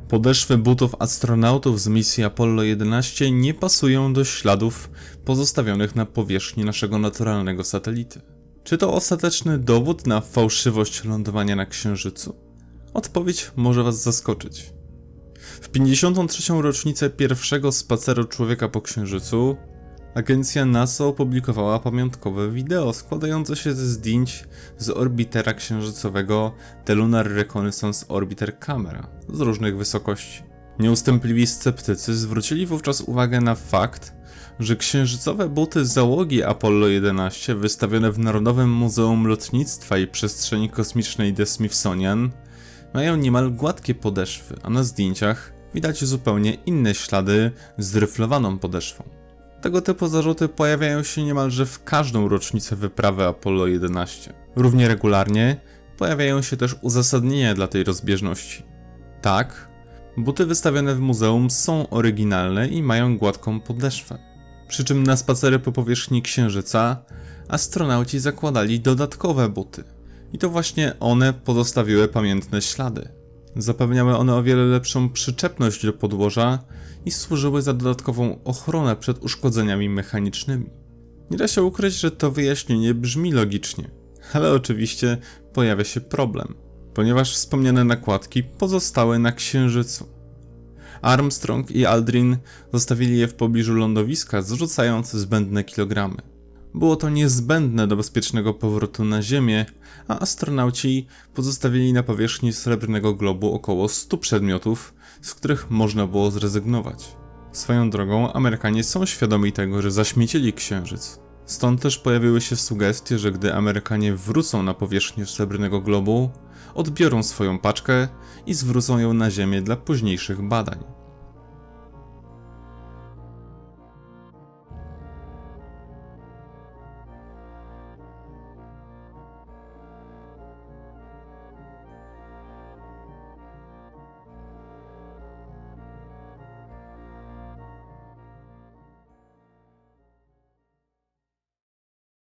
Podeszwy butów astronautów z misji Apollo 11 nie pasują do śladów pozostawionych na powierzchni naszego naturalnego satelity. Czy to ostateczny dowód na fałszywość lądowania na Księżycu? Odpowiedź może Was zaskoczyć. W 53. rocznicę pierwszego spaceru człowieka po Księżycu agencja NASA opublikowała pamiątkowe wideo składające się ze zdjęć z orbitera księżycowego The Lunar Reconnaissance Orbiter Camera z różnych wysokości. Nieustępliwi sceptycy zwrócili wówczas uwagę na fakt, że księżycowe buty załogi Apollo 11 wystawione w Narodowym Muzeum Lotnictwa i Przestrzeni Kosmicznej The Smithsonian mają niemal gładkie podeszwy, a na zdjęciach widać zupełnie inne ślady z ryflowaną podeszwą. Tego typu zarzuty pojawiają się niemalże w każdą rocznicę wyprawy Apollo 11. Równie regularnie pojawiają się też uzasadnienia dla tej rozbieżności. Tak, buty wystawione w muzeum są oryginalne i mają gładką podeszwę. Przy czym na spacery po powierzchni Księżyca astronauci zakładali dodatkowe buty. I to właśnie one pozostawiły pamiętne ślady. Zapewniały one o wiele lepszą przyczepność do podłoża i służyły za dodatkową ochronę przed uszkodzeniami mechanicznymi. Nie da się ukryć, że to wyjaśnienie brzmi logicznie, ale oczywiście pojawia się problem, ponieważ wspomniane nakładki pozostały na Księżycu. Armstrong i Aldrin zostawili je w pobliżu lądowiska, zrzucając zbędne kilogramy. Było to niezbędne do bezpiecznego powrotu na Ziemię, a astronauci pozostawili na powierzchni Srebrnego Globu około 100 przedmiotów, z których można było zrezygnować. Swoją drogą Amerykanie są świadomi tego, że zaśmiecili Księżyc. Stąd też pojawiły się sugestie, że gdy Amerykanie wrócą na powierzchnię Srebrnego Globu, odbiorą swoją paczkę i zwrócą ją na Ziemię dla późniejszych badań.